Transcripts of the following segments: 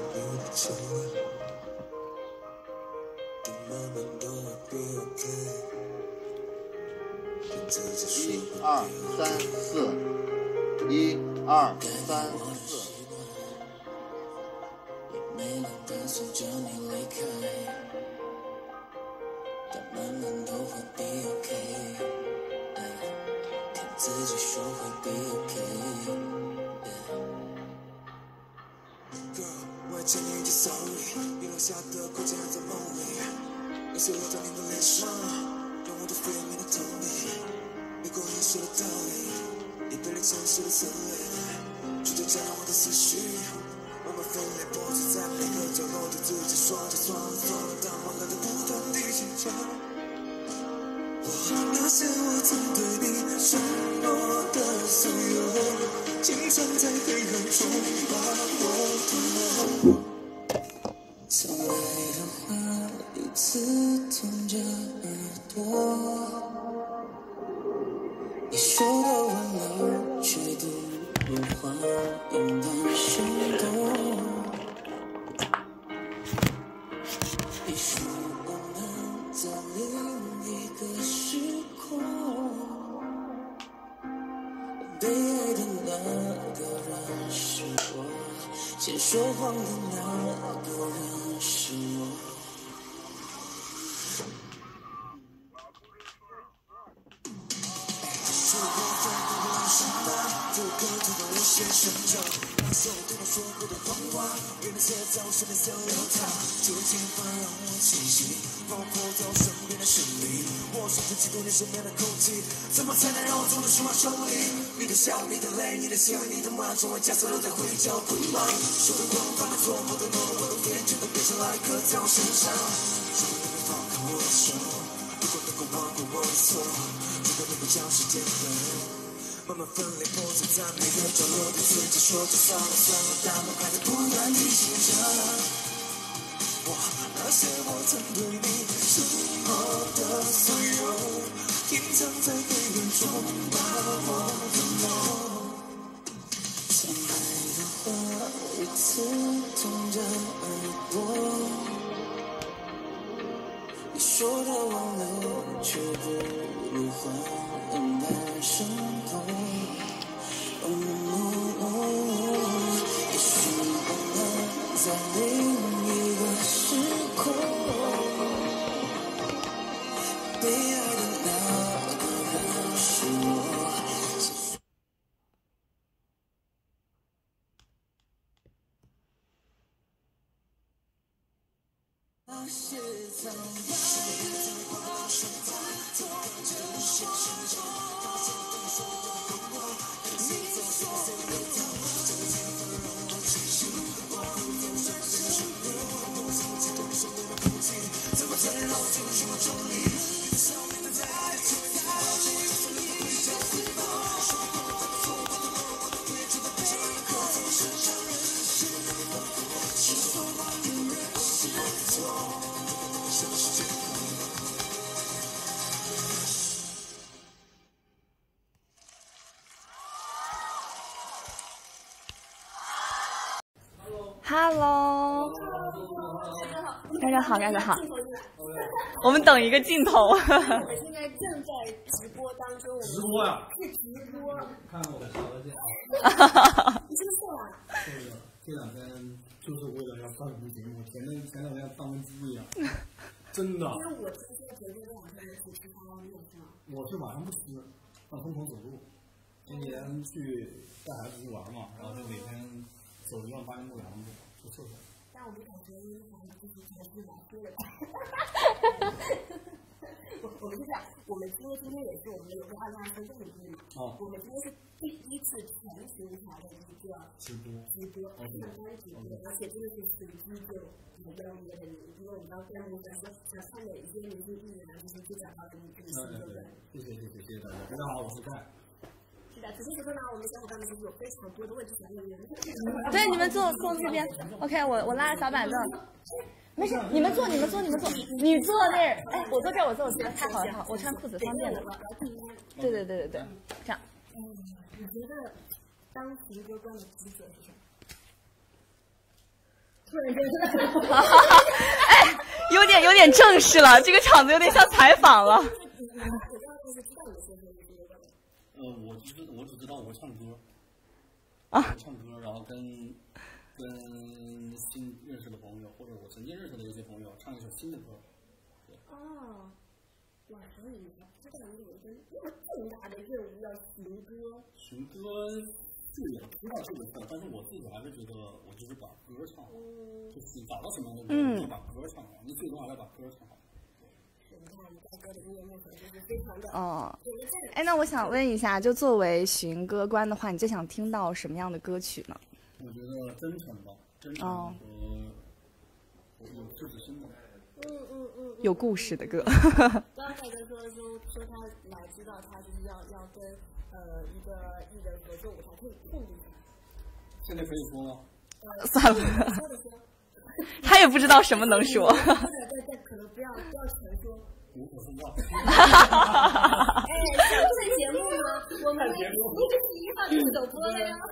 Hello， 大家好，大家好。我们等一个镜头。 我们现在正在直播当中。 直播呀？ 是直播。 看我的条件。 你真瘦啊！ 瘦了，这两天就是为了要上这节目，前两天当鸡一样，真的。 因为我听说昨天这两天只吃花面是吗？ 我是晚上不吃，疯狂走路。今年去带孩子去玩嘛，然后就每天走18000步2步，就瘦下来。 但我们感觉因为咱们就是才是蛮多的。我们是这样，我们因为今天也是我们有个2023这么日嘛，我们今天是第一次全平台的一个直播，上班直播，而且真的是随机就邀约的你，因为我们刚开幕想说想看哪一些明星艺人，就是就讲到跟你更新，对不对？ 谢谢大家，大家好，我是盖。 此时此刻呢，我们小伙伴们其实有非常多的问题想问你们。 对，你们坐这边。OK， 我拉着小板凳。没事，你们坐。你坐那儿。哎，我坐这儿，我这儿，太好了，我穿裤子方便的。对，这样。 你觉得当情歌官的职责是什么？对， 哎，有点正式了，这个场子有点像采访了。 我只知道我唱歌。唱歌，然后跟新认识的朋友，或者我曾经认识的一些朋友，唱一首新的歌。 哦，哇，所以你还知道你有一个那么重大的任务要寻歌。 寻歌是也知道这个事儿，但是我自己还是觉得我就是把歌唱好，就是找到什么样的歌就把歌唱好，你最终还要把歌唱好。 哦，哎，那我想问一下，就作为寻歌官的话，你最想听到什么样的歌曲呢？ 我觉得真诚吧，真诚和有自己心的。 有故事的歌。 刚才说他来知道他就是要跟一个艺人合作舞台，可以控制他。 现在可以说吗？ 算了，他也不知道什么能说。 对，可能不要全说。 无可奉告。 哎，想看节目吗？我们11号就首播了呀。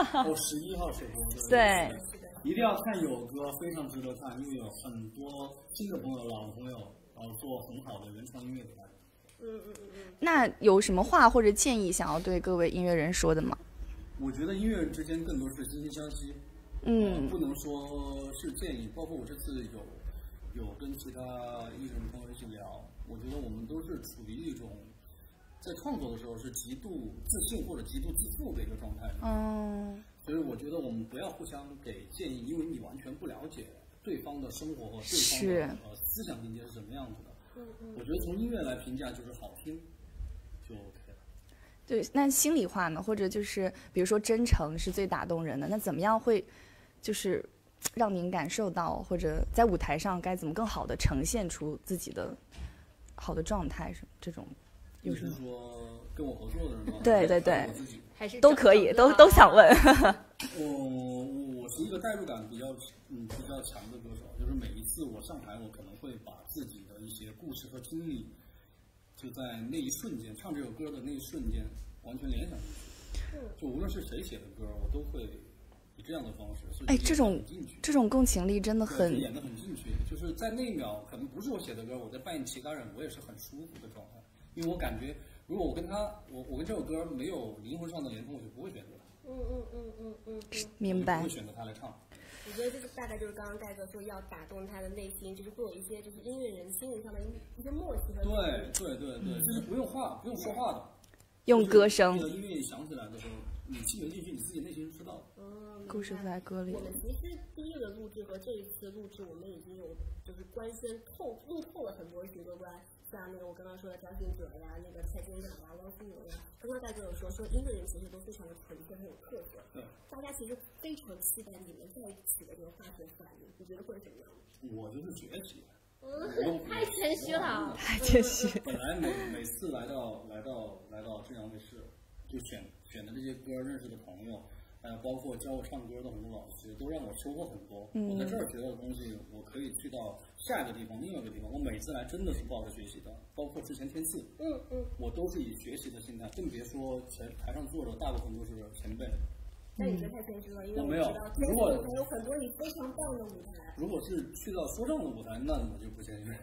11号首播。 对。 一定要看有歌，非常值得看，因为有很多新的朋友、老朋友，然后做很好的原创音乐给大家。 那有什么话或者建议想要对各位音乐人说的吗？ 我觉得音乐人之间更多是惺惺相惜。不能说是建议，包括我这次有跟其他艺人朋友一起聊，我觉得我们都是处于一种在创作的时候是极度自信或者极度自负的一个状态。所以我觉得我们不要互相给建议，因为你完全不了解对方的生活和对方的思想境界是什么样子的。我觉得从音乐来评价就是好听就 OK 了。 对，那心里话呢？或者就是比如说真诚是最打动人的，那怎么样会就是让您感受到，或者在舞台上该怎么更好的呈现出自己的好的状态？这种有什么？你是说跟我合作的人吗？ 对， 我自己都可以，都想问。 我是一个代入感比较强的歌手，就是每一次我上台，我可能会把自己的一些故事和经历，就在那一瞬间唱这首歌的那一瞬间完全联想进去。就无论是谁写的歌，我都会以这样的方式。 哎，这种共情力真的很演得很进去。就是在那一秒，可能不是我写的歌，我在扮演其他人，我也是很舒服的状态，因为我感觉。如果我跟这首歌没有灵魂上的连通，我就不会选择它。 明白。 不会选择它来唱。 我觉得这是大概就是刚刚戴哥说要打动他的内心，就是会有一些就是音乐人心灵上的一些默契和。 对，就是不用说话的。 用歌声。 音乐一响起来的时候，你进没进去，你自己内心知道。 故事在歌里。 我们其实第一个录制和这一次录制，我们已经有就是官宣录透了很多许多关。像那个我刚刚说的张信哲呀，那个蔡健雅呀，汪苏泷呀，刚刚大家有说音乐人其实都非常的纯粹，很有特色。大家其实非常期待你们在一起的这个化学反应，你觉得会是什么样的？ 我就是学习。 太谦虚了， 太谦虚。 本来每次来到这样的事，就选的这些歌，认识的朋友。包括教我唱歌的很多老师，都让我收获很多。我在这儿学到的东西，我可以去到下一个地方、另外一个地方。我每次来真的是抱着学习的，包括之前天赐，我都是以学习的心态，更别说台上坐的大部分都是前辈。 那你这太谦虚了，因为我没有。 如果有很多你非常棒的舞台， 如果是去到说唱的舞台，那我就不谦虚。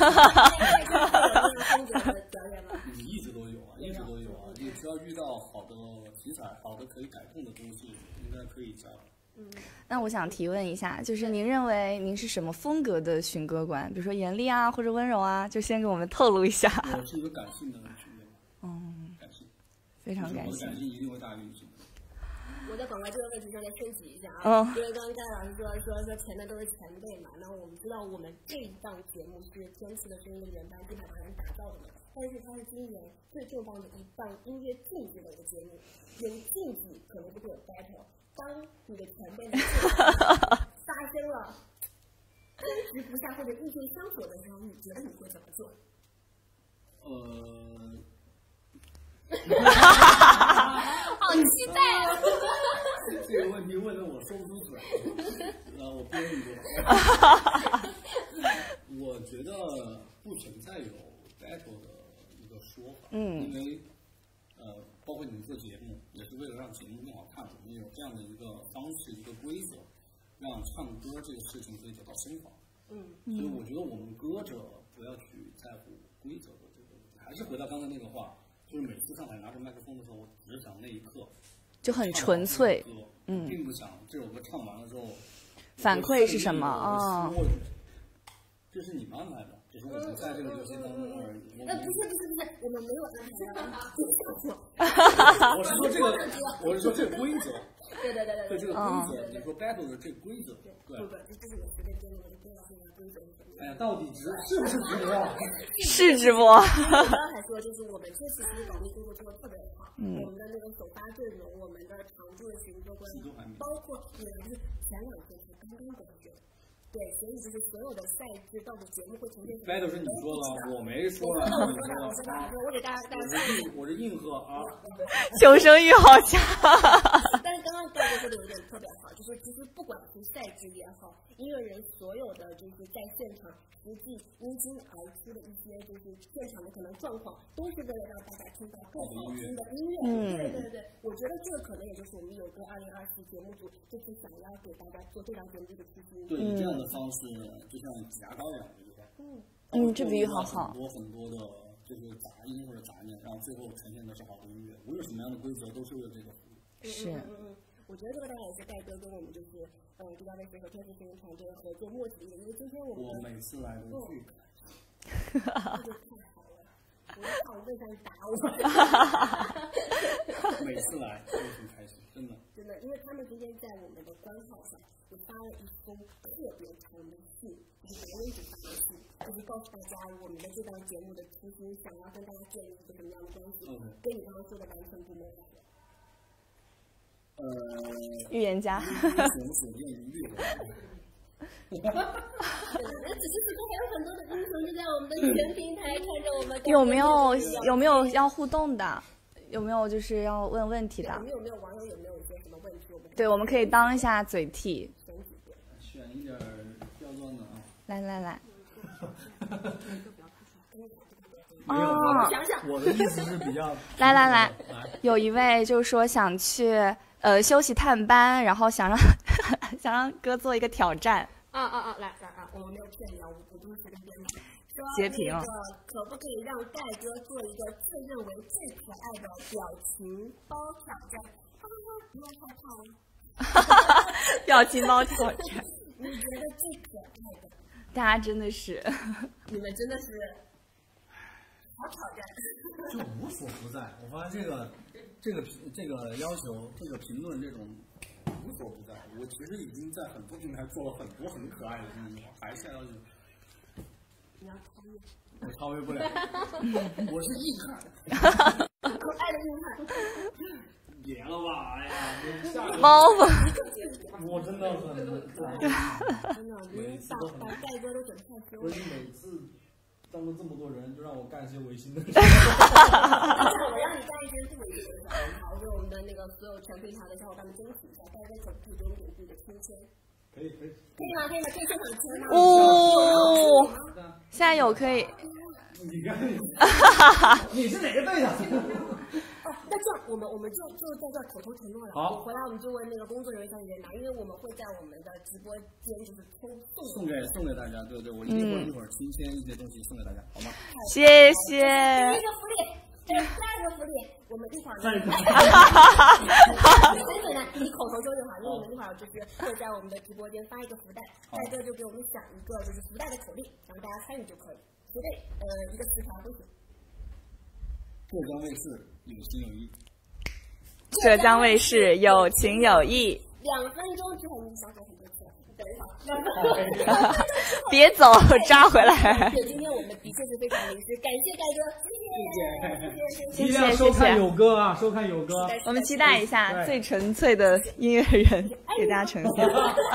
表演吗？ 你一直都有啊。你只要遇到好的题材、好的可以改动的东西，应该可以加。 那我想提问一下，就是您认为您是什么风格的寻歌官？比如说严厉啊，或者温柔啊，就先给我们透露一下。 我是一个感性的寻歌官。感性。 非常感性。 我的感性一定会大于理性。 我在广告这个问题上再升级一下啊，因为刚刚戴老师说前面都是前辈嘛，那我们知道我们这一档节目是天赐的声音的原班地把人打造的嘛，但是它是今年最重磅的一档音乐竞技的一个节目，有竞技可能就会有 battle， 当你的前辈们发生了争执不下或者意见相左的时候，你觉得你会怎么做？好期待啊！ 这个问题问的我说不出嘴，我编一个。我觉得不存在有 battle 的一个说法，因为包括你们做节目也是为了让节目更好看，我们有这样的一个方式、一个规则。 让唱歌这个事情可以得到升华。所以我觉得我们歌者不要去在乎规则的这个，还是回到刚才那个话，就是每次上台拿着麦克风的时候，我只想那一刻就很纯粹， 并不想这首歌唱完了之后反馈是什么啊？ 这是你们安排的，只是我们在这个游戏当中而已。 不是，我们没有安排。我是说这个规则。 对， 这个规则，你说 battle 的这个规则，对。 这是我随便编的，我的编导现在规则是什么？ 哎呀，到底是不是直播？ 是直播。 我刚才说，就是我们这次其实保密工作做的特别好，我们的那个首发阵容，我们的常驻的巡逻官，包括就是前2天才刚刚过去。对，所以就是所有的赛制到底节目会呈现。 battle 是你说了，我没说。 我给大家我是应和啊。 求生欲好强。 但是刚刚大哥说的有点特别好，就是其实不管是赛制也好，音乐人所有的就是在现场实际因经而出的一些就是现场的可能状况，都是为了让大家听到更好听的音乐。对，我觉得这个可能也就是我们有歌2024节目组这次想要给大家做这档节目的初心。 对，这样的方式就像挤牙膏一样，对吧？ 这比喻好好。 很多的就是杂音或者杂念，然后最后呈现的是好的音乐。无论什么样的规则，都是为了这个服务。 是。 我觉得这个大概也是戴哥跟我们就是这家卫视和天视新闻团队合作默契，因为今天我每次来都巨开心。 这就太好了，我怕我为啥打我。 每次来都很开心，真的， 因为他们今天在我们的官号上就发了一封特别长的信，就是别人只发的信，就是告诉大家我们的这档节目的初心，想要跟大家建立一个什么样的关系，跟你刚刚说的完全不谋而合。 预言家。 只是这边还有很多的英雄就在我们的全平台看着我们。 有没有要互动的？有没有就是要问问题的？ 有没有网友有没有一些什么问题？ 对，我们可以当一下嘴替。 选一点刁钻的啊！ 来。 我的意思是比较。 来，有一位就是说想去休息探班，然后想让哥做一个挑战。 来，我们没有骗你啊，我不是随便编的。 截屏。 可不可以让戴哥做一个自认为最可爱的表情包挑战？不要害怕。 表情包挑战。 你觉得最可爱的？ 大家真的是。 你们真的是。好挑战。 就无所不在，我发现这个要求，这个评论这种无所不在。我其实已经在很多平台做了很多很可爱的东西，还是要求。 你要超越。 我超越不了。我是硬汉。 可爱的硬汉。 别了吧，哎呀， 猫吧。 我真的很。 真的，每次把戴哥都整太羞了。 不是每次。当了这么多人，就让我干一些违心的事。 我让你干一些不违心的事，好，就我们的那个所有全平台的小伙伴们争取一下，大家可不可以给我们点自己的签签？可以吗？可以现场签吗？ 现在有可以。 你看你是哪个队的？ 那这样我们就在这口头承诺了。好，回来我们就问那个工作人员向你拿，因为我们会在我们的直播间就是送给大家，对，我一会儿亲签一些东西送给大家，好吗？ 谢谢。 第一个福利，第二个福利，我们一会儿。很简单，你口头说就好，因为我们一会儿就是会在我们的直播间发一个福袋，戴哥就给我们想一个就是福袋的口令，让大家参与就可以。福袋一个4条都行。 浙江卫视有情有义。 浙江卫视有情有义。 2分钟之后你想说很多次，等一会儿。 别走，抓回来。 对，今天我们的确是非常临时，感谢戴哥， 谢谢。 一定要收看有歌啊，收看有歌。 我们期待一下最纯粹的音乐人给大家呈现。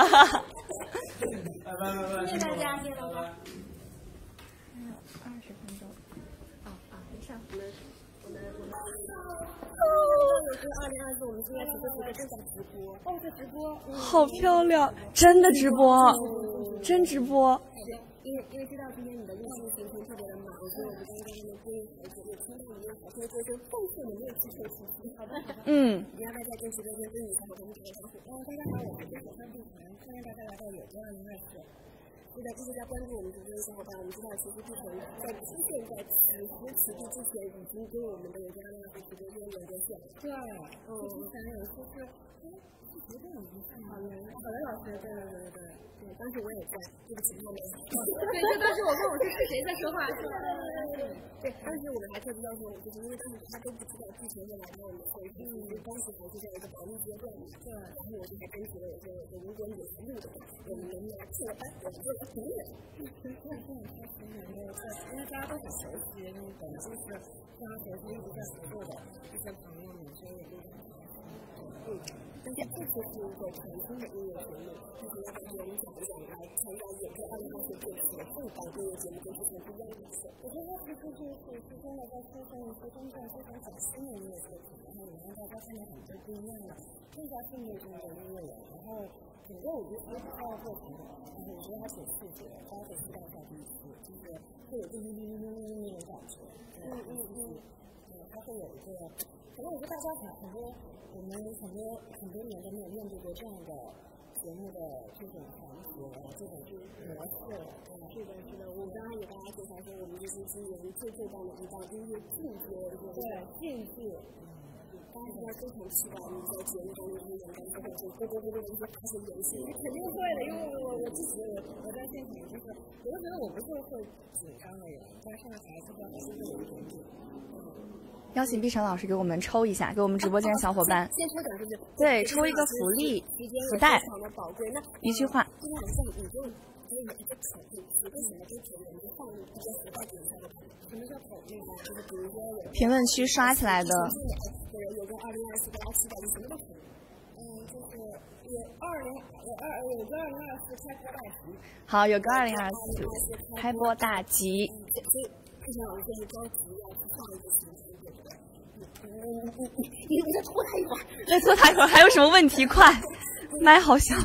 拜， 谢谢大家，谢谢大家。2024我们今天直播正在直播，直播， 好漂亮，真的直播，真直播。 因为知道今天你的录制行程特别的忙，所以我们刚刚呢对孩子也听到你们好像做一些奉献的没有气球事情。好的。你要大家跟直播间跟你小伙伴们打个招呼。大家好，我是小三碧涵，欢迎大家来到有歌2024。是的，谢谢大家关注我们直播间小伙伴。我们知道其实碧涵在出现在此地之前，已经跟我们的有歌2024直播间连接线了。对，之前有说是。觉得已经好了，老师，对，当时我也在，对不起，后面。对，就当时我问我是谁在说话，对，当时我们还特别要求，就是因为当时他都不知道之前会来到我们会议，因为当时还是在一个保密阶段嘛，对，然后我就还跟随了我说，如果有录的话，我们能拿去了班，我们就来评论。因为大家都很熟悉，那种就是大家熟悉一直在合作的一些朋友们，所以我就。但是这次是一个全新的音乐节目，就是要把人讲一讲来参加也是2024这次的正版音乐节目跟之前不一样的事。我觉得它其实是真的在推动一些真正非常崭新的音乐作品，然后也让大家看到很多不一样的更加幸运中的音乐人，然后整个我觉得这套作品，就是我觉得还挺细节的，大家可以期待一下第一次，就是会有个那种感觉，它会有一个，可能我觉得大家很多。我们很多年都没有面对过这样的节目的这种环节，这种模式。是的，我刚刚也跟大家介绍说，我们这是今年最棒的一档音乐竞技的竞技。大家现在非常期待你在节目中的演唱之后，就各的一些发生联系，肯定会的，因为我自己我在现场就是，我就觉得我不是会紧张的人，但是上台之后还是会有一点点。 邀请碧晨老师给我们抽一下，给我们直播间的小伙伴。 先抽奖就是对，抽一个福利福袋，一句话。 今天晚上你就可以有一个口令，你为什么跟别人就放一个福袋给他的？什么叫口令呢？就是比如说评论区刷起来的。 有个2024大家期待的什么口令？就是有个2024开播大吉。 好，有个2024开播大吉。 所以碧晨老师就是着急要去放一个行程。你再拖他一会儿， 再拖他一会儿，还有什么问题？快，麦好小。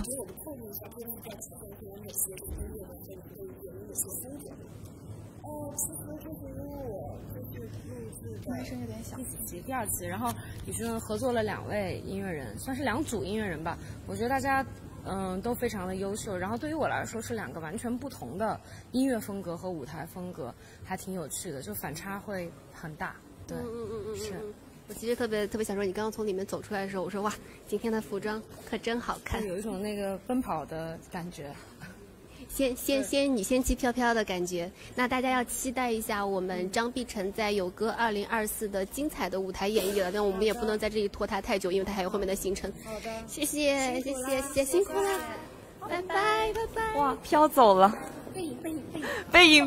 声有点小。第二期，然后也是合作了2位音乐人，算是2组音乐人吧。我觉得大家都非常的优秀，然后对于我来说是2个完全不同的音乐风格和舞台风格，还挺有趣的，就反差会很大。对，是。 我其实特别想说，你刚刚从里面走出来的时候，我说哇，今天的服装可真好看， 有一种那个奔跑的感觉。 你仙气飘飘的感觉。那大家要期待一下我们张碧晨在有歌2024的精彩的舞台演绎了。那我们也不能在这里拖他太久，因为他还有后面的行程。 好的， 谢谢，辛苦了，拜拜。 哇，飘走了。背影，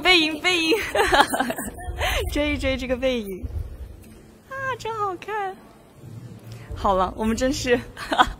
追这个背影啊，真好看。好了，我们真是。